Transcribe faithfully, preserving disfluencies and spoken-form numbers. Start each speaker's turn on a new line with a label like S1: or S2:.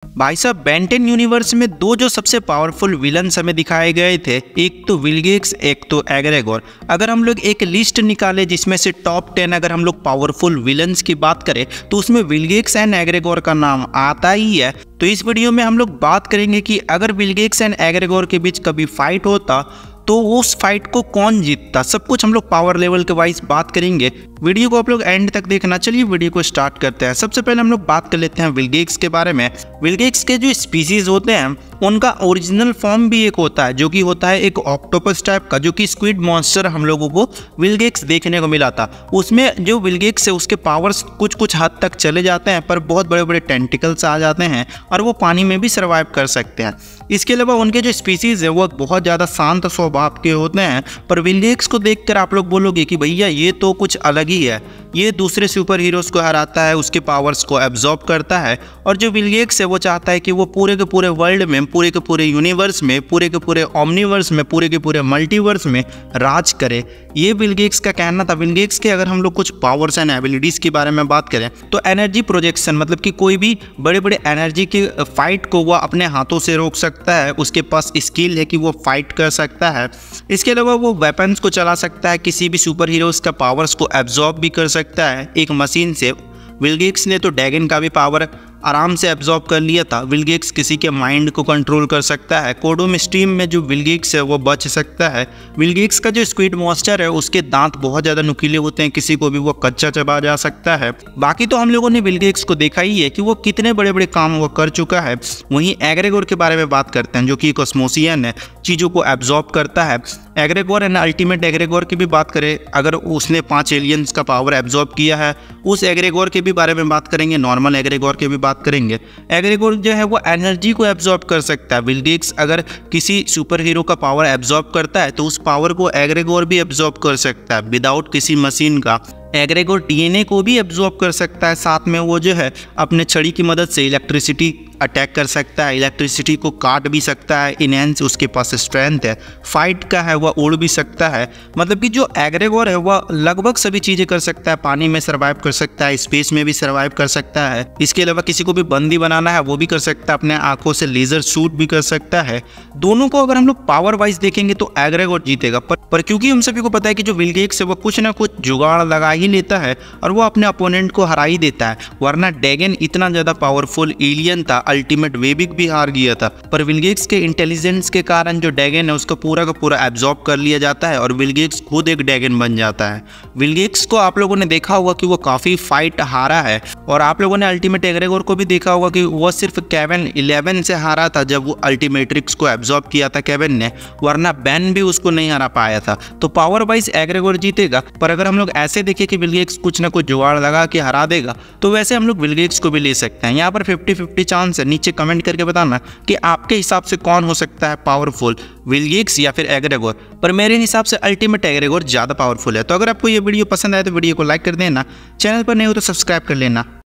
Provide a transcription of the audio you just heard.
S1: भाई साहब Ben Ten universe में दो जो सबसे पावरफुल विलन्स हमें दिखाए गए थे, एक तो विलगेक्स एक तो एग्रेगोर। अगर हम लोग एक लिस्ट निकाले जिसमें से टॉप टेन अगर हम लोग पावरफुल विलन्स की बात करें तो उसमें विलगेक्स एंड एग्रेगोर का नाम आता ही है। तो इस वीडियो में हम लोग बात करेंगे कि अगर विलगेक्स एंड एग्रेगोर के बीच कभी फाइट होता तो उस फाइट को कौन जीतता, सब कुछ हम लोग पावर लेवल के वाइज बात करेंगे। वीडियो को आप लोग एंड तक देखना। चलिए वीडियो को स्टार्ट करते हैं। सबसे पहले हम लोग बात कर लेते हैं विलगेक्स के बारे में। विलगेक्स के जो स्पीसीज होते हैं उनका ओरिजिनल फॉर्म भी एक होता है जो कि होता है एक ऑक्टोपस टाइप का, जो कि स्क्विड मॉन्स्टर हम लोगों को विलगेक्स देखने को मिला था। उसमें जो विलगेक्स है उसके पावर्स कुछ कुछ हद तक चले जाते हैं, पर बहुत बड़े बड़े टेंटिकल्स आ जाते हैं और वो पानी में भी सर्वाइव कर सकते हैं। इसके अलावा उनके जो स्पीसीज है वो बहुत ज़्यादा शांत स्वभाव के होते हैं, पर विलगेक्स को देखकर आप लोग बोलोगे कि भैया ये तो कुछ अलग ही है, ये दूसरे सुपर हीरोज़ को हराता है, उसके पावर्स को एब्जॉर्ब करता है। और जो विलगेक्स है वो चाहता है कि वो पूरे के पूरे वर्ल्ड में, पूरे के पूरे यूनिवर्स में, पूरे के पूरे ओमनीवर्स में, पूरे के पूरे मल्टीवर्स में राज करे। ये विलगेक्स का कहना था। विलगेक्स के अगर हम लोग कुछ पावर्स एंड एबिलिटीज़ के बारे में बात करें तो एनर्जी प्रोजेक्शन, मतलब कि कोई भी बड़े बड़े एनर्जी के फाइट को वो अपने हाथों से रोक सकता है। उसके पास स्किल है कि वो फाइट कर सकता है। इसके अलावा वो वेपन्स को चला सकता है, किसी भी सुपर हीरोज़ का पावर्स को एब्जॉर्ब भी कर सकता है एक मशीन से। विलगेक्स ने तो ड्रैगन का भी पावर आराम से एब्जॉर्ब कर लिया था। विलगेक्स किसी के माइंड को कंट्रोल कर सकता है। कोडोम स्ट्रीम में जो विलगेक्स है वो बच सकता है। विलगेक्स का जो स्क्विड मॉन्स्टर है उसके दांत बहुत ज़्यादा नुकीले होते हैं, किसी को भी वो कच्चा चबा जा सकता है। बाकी तो हम लोगों ने विलगेक्स को देखा ही है कि वो कितने बड़े बड़े काम वो कर चुका है। वहीं एग्रेगोर के बारे में बात करते हैं जो कि कॉस्मोसियन है, चीज़ों को एब्जॉर्ब करता है। एग्रेगोर एंड अल्टीमेट एग्रेगोर की भी बात करें, अगर उसने पांच एलियंस का पावर एब्जॉर्ब किया है, उस एग्रेगोर के भी बारे में बात करेंगे। नॉर्मल एग्रेगोर के भी बात करेंगे। एग्रेगोर जो है वो एनर्जी को एब्जॉर्ब कर सकता है। विलगेक्स अगर किसी सुपर हीरो का पावर एब्जॉर्ब करता है तो उस पावर को एग्रेगोर भी एब्जॉर्ब कर सकता है विदाउट किसी मशीन का। एग्रेगोर डीएनए को भी एब्जॉर्ब कर सकता है। साथ में वो जो है अपने छड़ी की मदद से इलेक्ट्रिसिटी अटैक कर सकता है, इलेक्ट्रिसिटी को काट भी सकता है। इनहेंस उसके पास स्ट्रेंथ है, फाइट का है, वह उड़ भी सकता है। मतलब कि जो एग्रेगोर है वह लगभग सभी चीज़ें कर सकता है। पानी में सर्वाइव कर सकता है, स्पेस में भी सर्वाइव कर सकता है। इसके अलावा किसी को भी बंदी बनाना है वो भी कर सकता है, अपने आंखों से लेजर शूट भी कर सकता है। दोनों को अगर हम लोग पावर वाइज देखेंगे तो एग्रेगोर जीतेगा, पर, पर क्योंकि हम सभी को पता है कि जो विलगेक्स है वो कुछ ना कुछ जुगाड़ लगा ही लेता है और वो अपने अपोनेंट को हरा ही देता है। वरना ड्रैगन इतना ज़्यादा पावरफुल एलियन था, अल्टीमेट वेबिक भी हार गया था। पर विलगेक्स के इंटेलिजेंस के कारण जो ड्रैगन है उसको पूरा का पूरा एब्जॉर्ब कर लिया जाता है और विलगेक्स खुद एक ड्रैगन बन जाता है। विलगेक्स को आप लोगों ने देखा होगा कि वो काफ़ी फाइट हारा है, और आप लोगों ने अल्टीमेट एग्रेगोर को भी देखा होगा कि वो सिर्फ केविन इलेवन से हारा था जब वो अल्टीमेट्रिक्स को एब्जॉर्ब किया था केविन ने, वरना बैन भी उसको नहीं हरा पाया था। तो पावर वाइज एग्रेगोर जीतेगा। पर अगर हम लोग ऐसे देखें कि विलगेक्स कुछ ना कुछ जुगाड़ लगा के हरा देगा तो वैसे हम लोग विलगेक्स को भी ले सकते हैं। यहाँ पर फिफ्टी फिफ्टी चांस है। नीचे कमेंट करके बताना कि आपके हिसाब से कौन हो सकता है पावरफुल, विलगेक्स या फिर एग्रेगोर। पर मेरे हिसाब से अल्टीमेट एग्रेगोर ज़्यादा पावरफुल है। तो अगर आपको ये वीडियो पसंद आए तो वीडियो को लाइक कर देना, चैनल पर नहीं हो तो सब्सक्राइब कर लेना।